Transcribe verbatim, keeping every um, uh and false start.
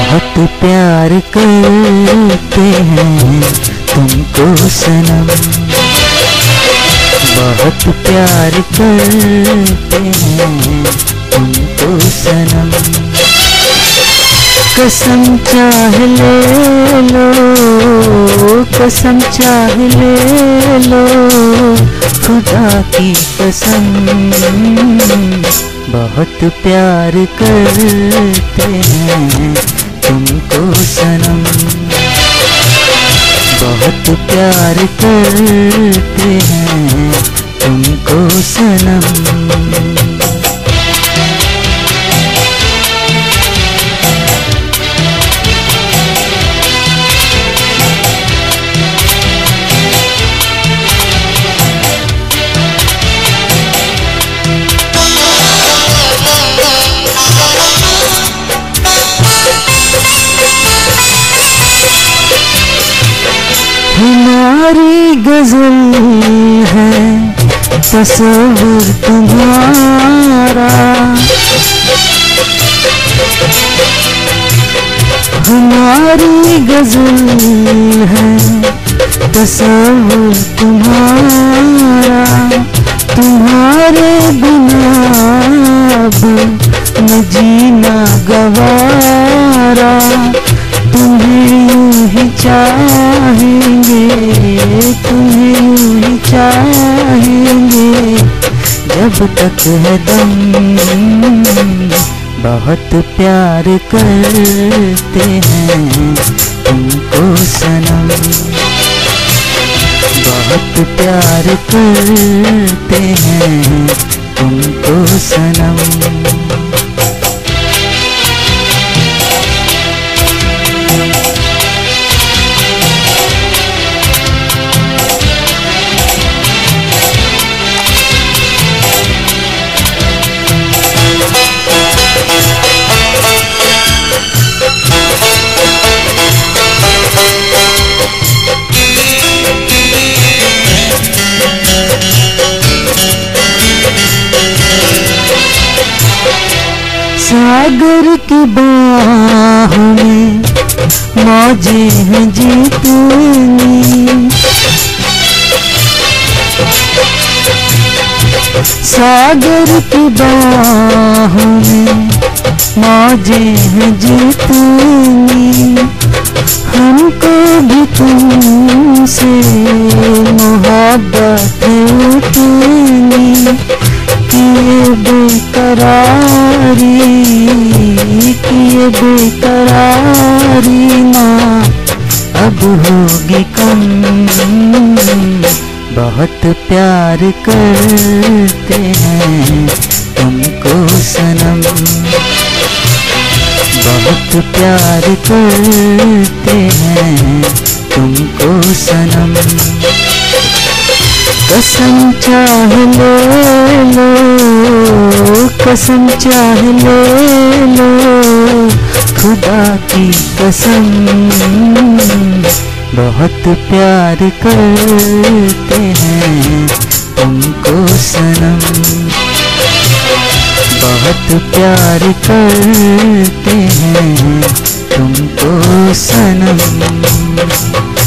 बहुत प्यार करते हैं तुमको सनम, बहुत प्यार करते हैं तुमको सनम। कसम चाह ले लो, कसम चाह ले लो, खुदा की कसम। बहुत प्यार करते हैं तुमको सनम, बहुत प्यार करते हैं तुमको सनम। हमारी गजल है तस्वीर तुम्हारा, हमारी गजल है तस्वीर तुम्हारा। तुम्हारे बिना अब न जीना गवारा, तुम्हें यूं ही चाहेंगे, तुम्हें यूं ही चाहेंगे जब तक है दम। बहुत प्यार करते हैं तुमको सनम, बहुत प्यार करते हैं तुमको सनम। सागर की बाहों में मौजें हैं जीतनी, सागर की बाहों में मौजें हैं जीतनी। हमको भी तुमसे मोहब्बत है उतनी, किए बेकरारी, किए बेकरारी ना अब होगी कम। बहुत प्यार करते हैं तुमको सनम, बहुत प्यार करते हैं तुमको सनम। कसम चाह ले लो, कसम चाह ले लो, खुदा की कसम। बहुत प्यार करते हैं तुमको सनम, बहुत प्यार करते हैं तुमको सनम।